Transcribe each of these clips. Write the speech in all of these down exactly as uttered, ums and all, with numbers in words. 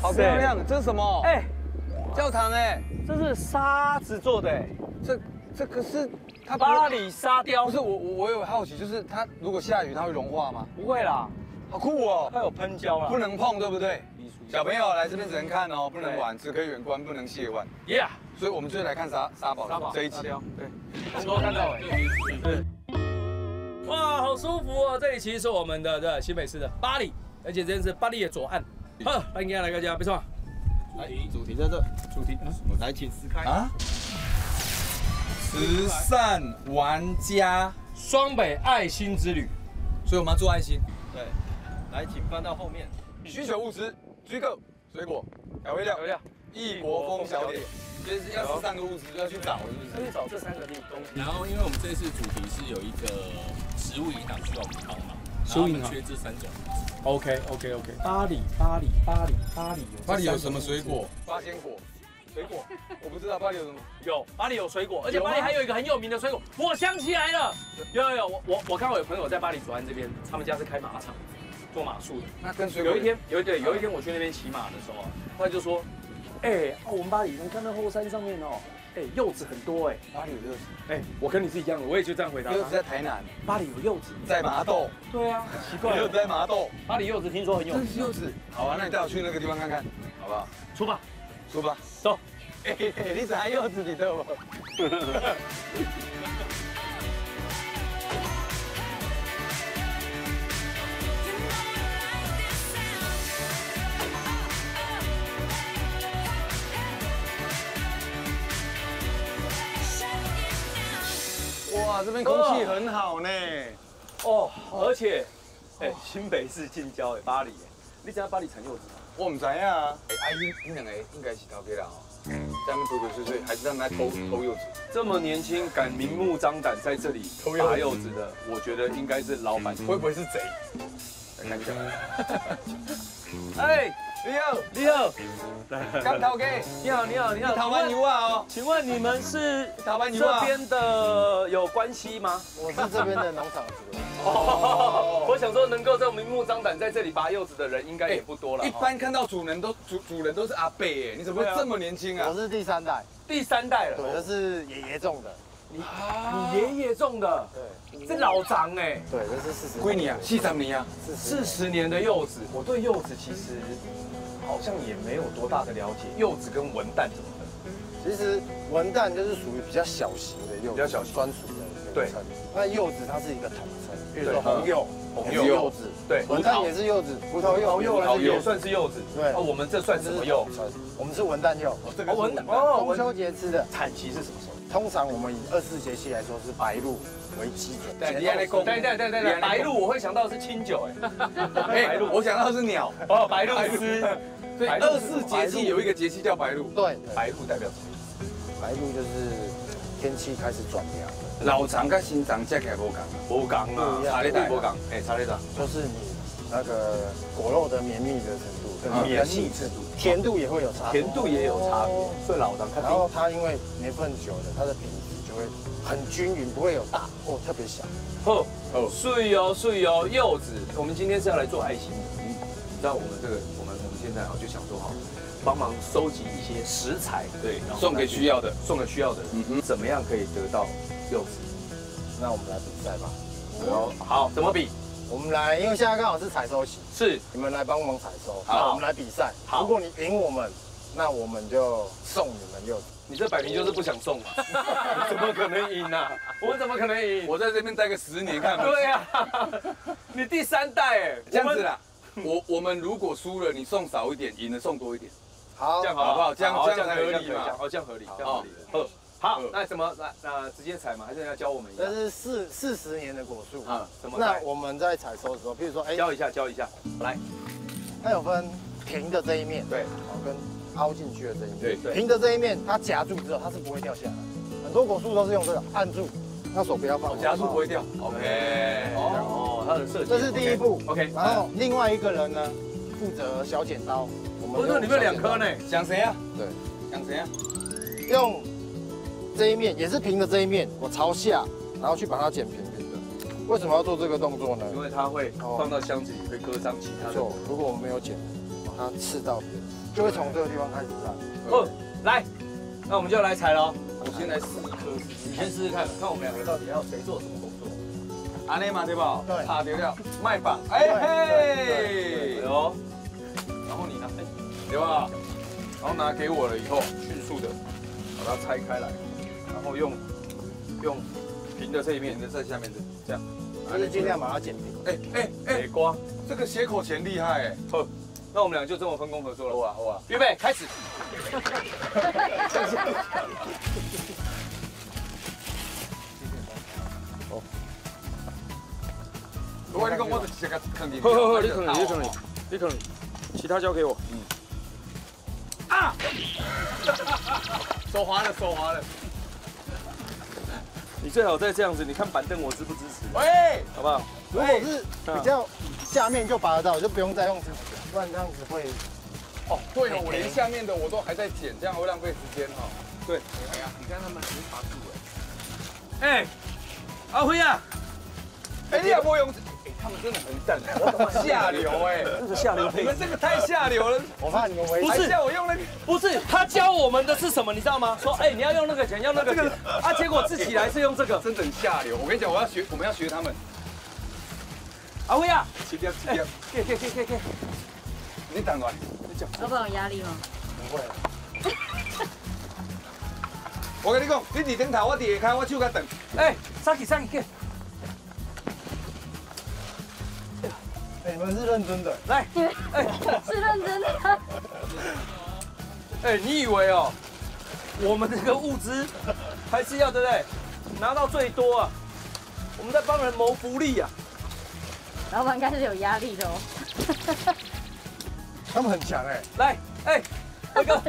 好漂亮！这是什么？ 哎， 教堂哎， 这是沙子做的哎， 这这可是它巴黎沙雕。 不是我我我有好奇，就是它如果下雨它会融化吗？ 不会啦， 好酷哦！ 它有喷胶啦， 不能碰，对不对？小朋友来这边只能看哦，不能玩，只可以远观，不能亵玩。 Yeah， 所以我们就来看沙沙堡沙堡这一集。 对，从头看到尾。对。哇，好舒服哦！这里其实是我们的这新北市的巴黎，而且这边是巴黎的左岸。好，欢迎大家来大家，没错。 来，主题在这， 主题， 来，请撕开啊！慈善玩家双北爱心之旅， 所以我们要做爱心。 对，来，请翻到后面。 需求物资：居购、水果、调味料、 调味料、 异国风小点。就是要吃三个物资，要去找，是不是？ 去找这三个东西。 然后，因为我们这次主题是有一个食物银行需要我们帮忙， 食物银行缺这三种。 OK OK OK。巴黎巴黎巴黎巴黎有巴黎有什么水果？八仙果。水果，我不知道巴黎有什么。 有巴黎有水果，而且巴黎还有一个很有名的水果，我想起来了。有有有，我我我看我有朋友在巴黎左岸这边，他们家是开马场，做马术的。 那跟水果有一天有一对有一天我去那边骑马的时候啊，他就说。哎，我们巴黎，你看那后山上面哦，哎，柚子很多哎。 巴黎有柚子。 哎，我跟你是一样的，我也就这样回答。 柚子在台南。 巴黎有柚子， 在麻豆。 对啊，奇怪。 柚子在麻豆。 巴黎柚子听说很有名。 这是柚子。好啊，那你带我去那个地方看看，好不好？ 出吧， 出吧， 走。 哎，你啥柚子你知道不？哇，这边空气很好呢。 哦，而且，哎，新北市近郊哎，巴黎哎，你知道巴黎产柚子吗？ 我唔知啊。哎，阿姨，你两个应该是头家啦哦。在那边鬼鬼祟祟，还是他们在偷偷柚子？ 这么年轻，敢明目张胆在这里拔柚子的，我觉得应该是老板。 会不会是贼？来看一下。 哎。你好，你好， 刚头家， 你好，你好，你好， 台湾牛啊哦， 请问你们是台湾牛啊这边的有关系吗？ 我是这边的农场主人。 哦，我想说能够这种明目张胆在这里拔柚子的人应该也不多了。 一般看到主人都主主人都是阿伯哎，你怎么会这么年轻啊？ 我是第三代， 第三代了。 对，这是爷爷种的。 你你爷爷种的？对，这老长哎。 对，这是四十。 归你啊，四十年啊， 四十年的柚子，我对柚子其实。好像也没有多大的了解，柚子跟文旦怎么分？ 其实文旦就是属于比较小型的柚子， 比较小型专属的对。 那柚子它是一个统称，比如说红柚， 红柚柚子， 对， 文旦也是柚子，葡萄柚， 葡萄柚也算是柚子。对，哦，我们这算什么柚？ 我们是文旦柚。 这个文旦哦， 中秋节吃的。 产期是什么时候？ 通常我们以二十四节气来说是白露为基准。 对，对对对对对，白露我会想到的是清酒哎， 白露我想到的是鸟哦，白露丝。 所以二十四节气有一个节气叫白露。 对， 白露代表什么意思？ 白露就是天气开始转凉。 老长跟新长吃起来无同， 无同啊，差咧大，无同，哎，差咧大， 就是你那个果肉的绵密的程度，跟绵密程度， 甜度也会有差， 甜度也有差别。所以老长看， 然后它因为年份久了，它的品质就会很均匀，不会有大或特别小。 哦哦，水哦水哦，柚子，我们今天是要来做爱心的，你知道我们这个。现在啊，就想说好，帮忙收集一些食材，对，然后送给需要的， 送给需要的人，嗯嗯，怎么样可以得到柚子？ 那我们来比赛吧。 好，好，怎么比？ 我们来，因为现在刚好是采收期， 是， 你们来帮忙采收， 好， 我们来比赛。 好， 如果你赢我们，那我们就送你们柚子。 你这摆明就是不想送嘛？怎么可能赢啊？我们怎么可能赢？ 我在这边待个十年看。 对呀，你第三代哎， 这样子啦。我我们如果输了，你送少一点，赢了送多一点， 好， 这样好不好？这样这样才合理嘛？ 哦，这样合理，这样合理。好，好，那怎么那那直接采吗？还是要教我们一下？ 这是四四十年的果树啊，怎么？ 那我们在采收的时候，比如说，哎， 教一下，教一下，来， 它有分平的这一面， 对， 好，跟凹进去的这一面， 对对， 平的这一面它夹住之后，它是不会掉下来。很多果树都是用这个按住。那手不要放， 夹住不会掉。OK， 哦，它的设计， 这是第一步。 OK， 然后另外一个人呢，负责小剪刀。我们不是，你们有两颗呢？ 讲谁啊？ 对， 讲谁啊？ 用这一面也是平的这一面，我朝下，然后去把它剪平平的。为什么要做这个动作呢？ 因为它会放到箱子里，会割伤其他的。 错，如果我们没有剪，把它刺到别人。 就会从这个地方开始烂。 哦，来，那我们就来踩喽。 我先来试一颗试试你先试试看，看我们两个到底要谁做什么动作。 安尼嘛对吧？ 对擦掉了，麦棒，哎嘿， 有， 然后你拿，哎，对吧？然后拿给我了以后，迅速的把它拆开来，然后用用平的这一面，平的在下面的这样， 就是尽量把它剪平。 哎哎哎， 北瓜。 这个斜口钳厉害哎！ 好，那我们俩就这么分工合作了。 哇哇， 预备，开始。 我跟你讲，我就直接给坑进去。 呵呵呵，你坑你，你坑你，你坑你，其他交给我。嗯。啊！ 手滑了，手滑了。 你最好再这样子，你看板凳我支不支持？ 喂， 好不好？ 如果是比较下面就拔得到，就不用再用这个，不然这样子会。 哦，对哦，我连下面的我都还在剪，这样会浪费时间哈。 对。 哎呀，你看他们直接拔住哎。哎，阿辉啊！ 哎，你也不用。哎，他们真的很赞，下流哎， 这个下流配你们这个太下流了。 我怕你们危不是还叫我用那个。 不是，他教我们的是什么？你知道吗？说，哎，你要用那个钱，要那个钱。啊，结果自己来是用这个， 真的很下流。我跟你讲，我要学，我们要学他们。 阿辉啊！ 切掉，切掉。 给给给给给。 你等我，你讲。 老板有压力吗？ 不会。 我跟你讲，你伫顶头，我伫下骹，我手甲长。 哎，上去上去给。 你们是认真的。 来，哎， 是认真的。 哎，你以为哦，我们这个物资还是要对不对？拿到最多啊，我们在帮人谋福利啊。 老板应该是有压力的哦。 他们很强哎。 来，哎，辉哥，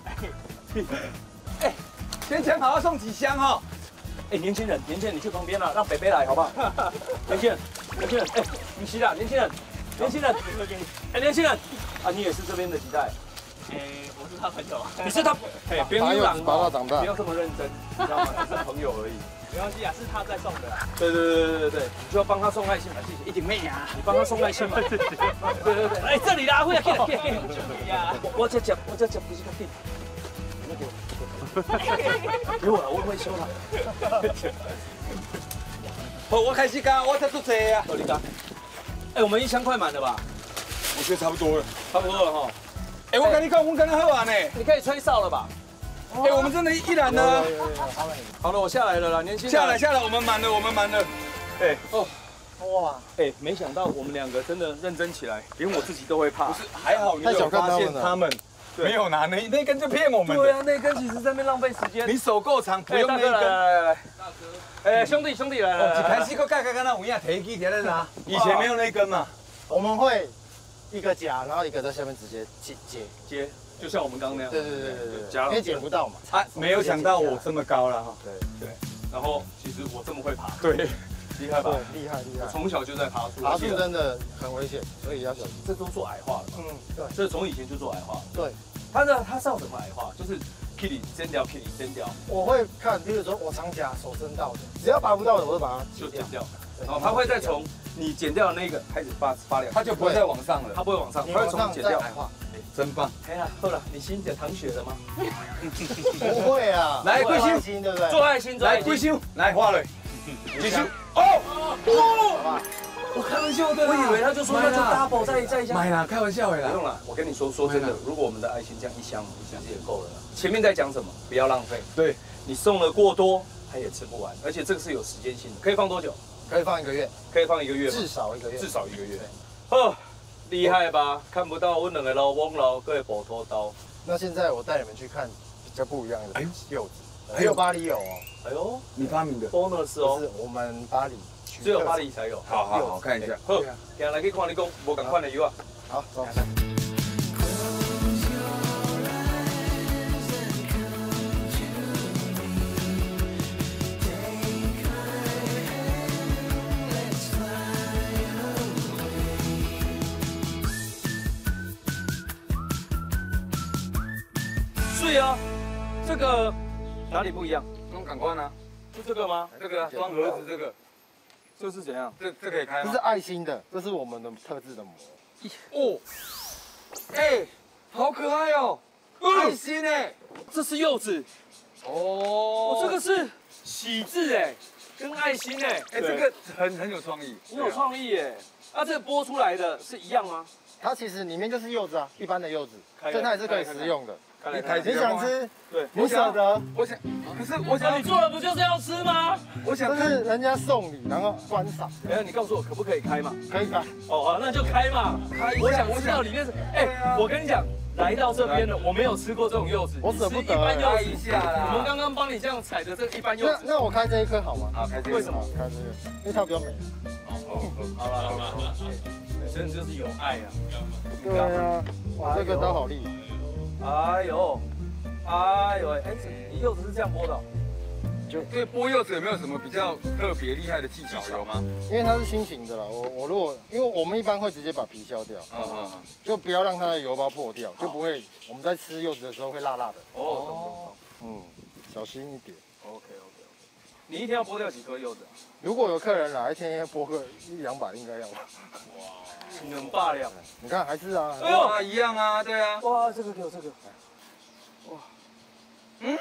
哎，先讲好要送几箱哈。 哎，年轻人，年轻人，你去旁边了，让北北来好不好？年轻人，年轻人，哎，你洗啦，年轻人，年轻人，哎，年轻人，啊，你也是这边的几代？ 哎，我是他朋友。 你是他，哎，不用嚷拔到长大， 不要这么认真，你知道吗？只是朋友而已。 没关系啊，是他在送的。 对对对对对对，你就要帮他送爱心嘛，谢谢。一顶妹呀，你帮他送爱心嘛。对对对，哎，这里啦，会啊，给给给给呀！我这讲，我这讲不是个定。给我，给我了，我会修它。 好，我开始干，我才做这啊。 好，你干。哎，我们一箱快满了吧？ 我觉得差不多了， 差不多了哈。 哎，我跟你讲，我们刚刚喝完呢。 你可以吹哨了吧？ 哎，我们真的依然呢。 好了，我下来了啦，年轻人。 下来下来，我们满了，我们满了。 哎哦， 哇， 哎，没想到我们两个真的认真起来，连我自己都会怕。 不是，还好你有发现他们没有拿那那根就骗我们的。 对啊，那根其实在那边浪费时间。 你手够长，不用那一根。 来来来，大哥。哎，兄弟兄弟，来来来。 一开始个盖盖跟那有影提起提来拿，以前没有那根嘛。 我们会一个夹，然后一个在下面直接接接接，就像我们刚刚那样。 对对对对对， 夹因为剪不到嘛。 啊，没有想到我这么高了哈。 对对，然后其实我这么会爬。 对， 厉害吧？ 对，厉害厉害。 从小就在爬树， 爬树真的很危险，所以要小心。 这都做矮化了。 嗯，对。 这从以前就做矮化。 对。 他呢，他是要怎么矮化？就是 kitty 剪掉 kitty 剪掉。 我会看，比如说我长夹手伸到的，只要拔不到的，我会把它就剪掉。然后他会再从你剪掉的那个开始发发亮， 它就不会再往上了， 它不会往上，它会从剪掉矮化。 真棒！ 哎呀，好了，你新的糖血了吗？ 不会啊， 来贵心，对不对？ 做爱心， 来贵心，来画了，继续。哦哦，我开玩笑的，我以为他就说那就 double 再再一箱。 买啦，开玩笑的啦。 不用了，我跟你说说真的，如果我们的爱心这样一箱，其实也够了。前面在讲什么？不要浪费。 对， 你送了过多，他也吃不完，而且这个是有时间性的，可以放多久？ 可以放一个月， 可以放一个月， 至少一个月， 至少一个月。哦，厉害吧？看不到我两个老翁老各补拖刀。 那现在我带你们去看比较不一样的柚子，只有巴黎有哦。 哎呦， 你发明的 bonus 哦， 是我们巴黎， 只有巴黎才有。 好好好，看一下。 好，行来去看你讲，无共款的油啊。 好，走。 对啊，这个哪里不一样？ 那赶快呢？ 是这个吗？ 这个装盒子这个， 这是怎样？ 这这可以开吗？ 这是爱心的，这是我们的特制的膜。 哦，哎， 好可爱哦，爱心哎， 这是柚子， 哦， 我这个是喜字哎，跟爱心哎， 哎，这个很很有创意， 很有创意哎。那这个剥出来的是一样吗？ 它其实里面就是柚子啊，一般的柚子， 开所以它也是可以食用的。 一台你想吃？ 对， 你舍得？ 我想，可是我那想你做的不就是要吃吗？ 我想这是人家送礼，然后观赏， 哎，你告诉我可不可以开嘛？ 可以吧？ 哦，好，那就开嘛。我想知道里面是，哎，我跟你讲，来到这边的我没有吃过这种柚子， 我舍不得一般柚子开一下啦。 我们刚刚帮你这样采的这个一般柚那子， 那我开这一颗好吗？ 好，开这个为什么？ 开这个，因为它比较美。 好了好了，真的就是有爱啊。 对啊，哇，这个刀好利。 哎呦，哎呦，哎，你柚子是这样剥的？ 就对剥柚子有没有什么比较特别厉害的技巧有吗？ 因为它是新型的啦，我我如果因为我们一般会直接把皮削掉， 嗯嗯嗯。 就不要让它的油包破掉，就不会我们在吃柚子的时候会辣辣的。 哦，懂懂懂。 嗯，小心一点。 OK OK OK。你一天要剥掉几颗柚子啊？ 如果有客人来，一天要剥个一两百应该要吧。 很霸量。 你看还是啊， 哎呦哇，一样啊，对啊。 哇，这个给我这个。哇， 嗯，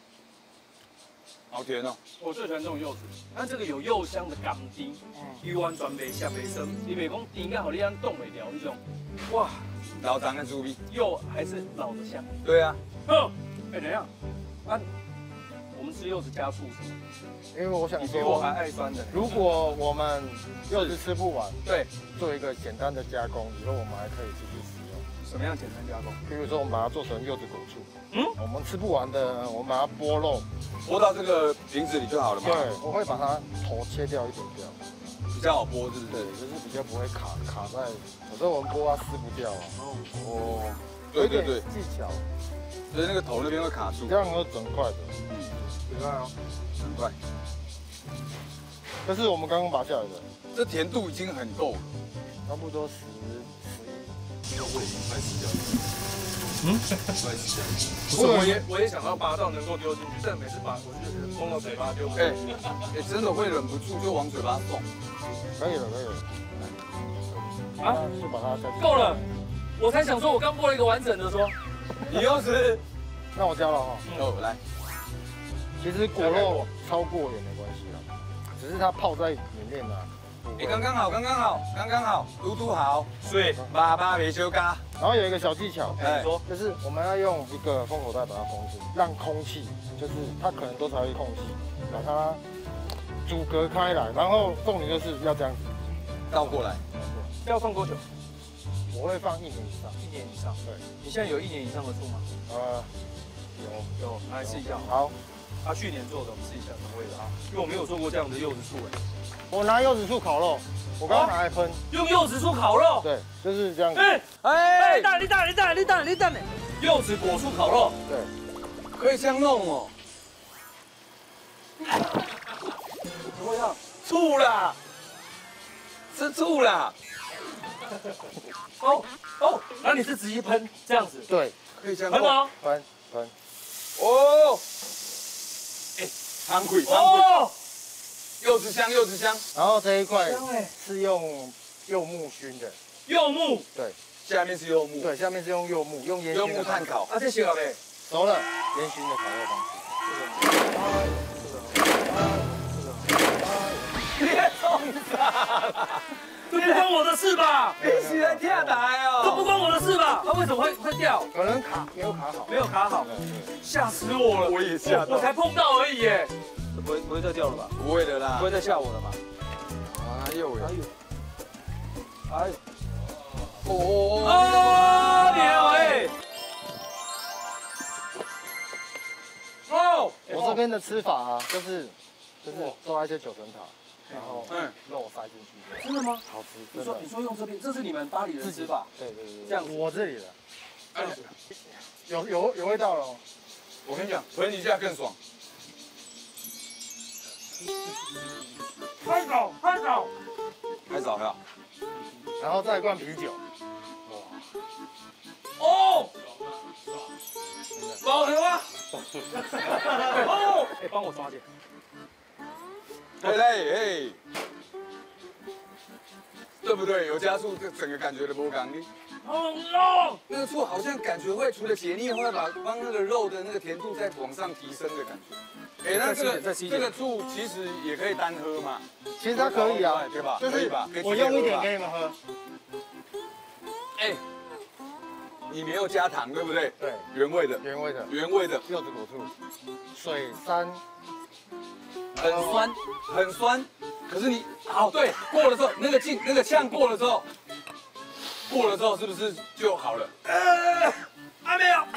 好甜哦。 我最喜欢这种柚子，它这个有柚香的甘甜，伊完全袂涩袂生，伊袂讲甜到互你安冻袂了那种。哇， 老张跟猪逼。 柚还是老的香。 对啊。 哦，哎，等一下，啊，我们吃柚子加醋是吗？ 因为我想你比我还说， 爱酸的。 如果我们柚子吃不完， 对， 做一个简单的加工，以后我们还可以继续使用。 什么样简单加工？ 比如说，我们把它做成柚子果醋， 嗯， 我们吃不完的，我们把它剥肉， 剥到这个瓶子里就好了嘛。 对，我会把它头切掉一点掉， 比较好剥，是不对， 是？ 就是比较不会卡卡在，有时候我们剥它撕不掉啊。 哦。对对对， 技巧， 所以那个头那边会卡住。 这样会整块的， 嗯， 你看哦， 很快。 这是我们刚刚拔下来的， 这甜度已经很够了。 差不多十十柚子已经快死掉了。 嗯， 快死掉了。 不是，我也我也想要拔到能够丢进去，但每次拔我就是碰到嘴巴丢。 哎哎，真的会忍不住就往嘴巴送。 可以了，可以了。 啊， 就把它加进去。 够了，我才想说，我刚剥了一个完整的说， 你又是？ 那我加了哈。 哦，来。 其实果肉超过也没关系啦，只是它泡在里面啊。 哎，刚刚好，刚刚好，刚刚好，嘟嘟好， 水爸爸别修嘎。 然后有一个小技巧， 哎，你说， 就是我们要用一个封口袋把它封住，让空气，就是它可能多少有空气，把它阻隔开来。然后重点就是要这样子， 倒过来。 要放多久？ 我会放一年以上。 一年以上。 对， 你现在有一年以上的醋吗？ 呃，有有，来试一下。 好， 他去年做的，我们试一下什么味道啊？因为我没有做过这样的柚子醋哎。 我拿柚子醋烤肉，我刚刚拿来喷， 用柚子醋烤肉。 对，就是这样子。 哎哎你，等你等你等你等你等柚子果醋烤肉。 对， 可以这样弄哦。 什么味道？ 醋啦，吃醋啦。 哦哦，那你是直接喷这样子？ 对， 可以这样弄。 喷吗？ 喷喷。 哦，哎，汤亏汤亏， 哦， 柚子香柚子香。 然后这一块香哎， 是用柚木熏的， 柚木。 对下面是柚木， 对，下面是用柚木，用烟柚熏的木炭烤。 啊，这些了呗。 熟了，烟熏的烤肉方式。 别冲啥？ 这不关我的事吧？ 你是在跳台这不哦？ 关我的事吧？它为什么会会掉？ 可能卡没有卡好， 没有卡好，吓死我了！ 我也吓到我才碰到而已耶。不会不会再掉了吧？ 不会的啦不。会再吓我了吧？ 哎呦喂！ 哎呦，哎呦， 哦啊你哎！哦， 我这边的吃法啊，就是就是抓一些九层塔，然后嗯肉塞进去， 真的吗？ 好吃， 你说真的。 你说用这边，这是你们巴黎人吃法？ 对对对对， 这样子我这里的哎有有有味道了哦。 我跟你讲，喷一下更爽。 拍手拍手！ 太早了。 然后再一罐啤酒， 哦，保留啊！哦，哎，帮我刷点。 对嘞，哎， 对不对？有加醋，这整个感觉的不刚。 好浓， 那个醋好像感觉会除了解腻，会把帮那个肉的那个甜度再往上提升的感觉。哎，那这个这个醋其实也可以单喝嘛？ 其实它可以啊， 对吧？ 就是可以吧？ 我用一点给你们喝。 哎，你没有加糖，对不对？ 对， 原味的， 原味的原味的， 柚子果醋，水酸， 很酸，很酸。可是你，好，对，过了之后，那个劲，那个呛过了之后，过了之后是不是就好了？呃，还没有。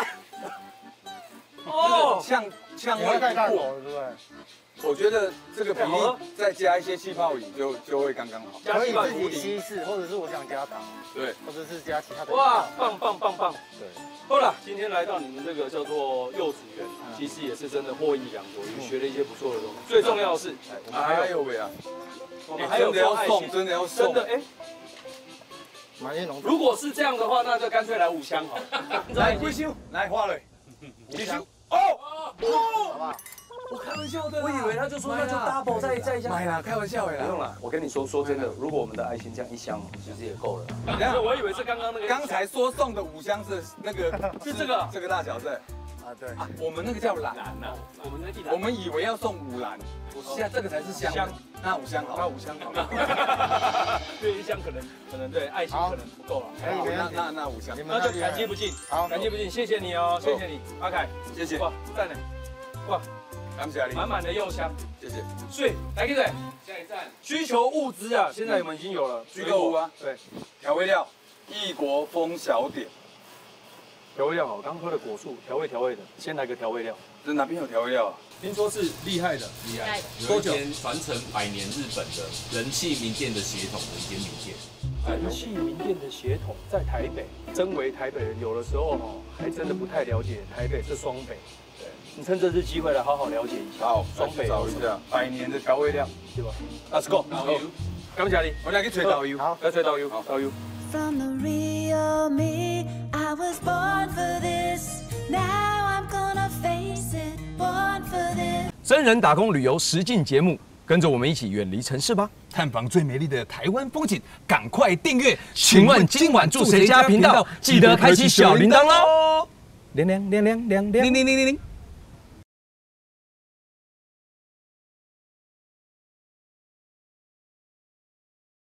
哦，呛呛味你会太大口过， 了，对不对？ 我觉得这个比例再加一些气泡饮就就会刚刚好。 可以自己稀释，或者是我想加糖， 对， 或者是加其他的。 哇，棒棒棒棒！ 对， 好了，今天来到你们这个叫做柚子园，其实也是真的获益良多，也学了一些不错的东西。最重要的是，哎，我们还有还有喂啊， 我们还有真的要送， 做爱心， 真的要送， 真的哎。 满叶浓。 如果是这样的话，那就干脆来五箱好了。 来贵修，来花蕊，继续。哦好不好？ 我开玩笑的，我以为他就说那就 double 再再一箱。 买啦，开玩笑的啦。 不用了，我跟你说，说真的，如果我们的爱心这样一箱，其实也够了。 等一下我以为是刚刚那个， 刚才说送的五箱是那个是这个这个大小是啊，对。 啊，我们那个叫篮， 难呐，我们那地我们以为要送五篮，现在这个才是箱， 箱那五箱好， 那五箱好了，对一箱可能可能对爱心可能不够了。 可以，没那问题。 那那五箱你，们那就那边感激不尽， 好， 感激不尽，谢谢你哦，谢谢你，阿凯， 谢谢， 哇，赞呢，哇， 感谢你， 满满的柚香， 谢谢。 所以来给对， 下一站需求物资啊，现在我们已经有了， 居购屋啊， 对， 调味料，异国风小点， 调味料好，刚喝的果树，调味调味的，先来个调味料， 这哪边有调味料啊？ 听说是厉害的， 厉害，有一间传承百年日本的人气名店的血统的一间名店。 人气名店的血统在台北，身为台北人，有的时候哦，还真的不太了解台北是双北。对，你趁这次机会来好好了解一下。 好， 双北找一下百年的调味料， 对吧 ？Let's go， 导游， 感谢你， 我来去吹导游。 好， 来吹导游，导游。 From the real me, I was born for this. Now I'm gonna face it, born for this. 真人打工旅游实境节目，跟着我们一起远离城市吧，探访最美丽的台湾风景。赶快订阅！请问今晚住谁家频道？记得开启小铃铛哦！亮亮亮亮亮亮，铃铃铃铃铃。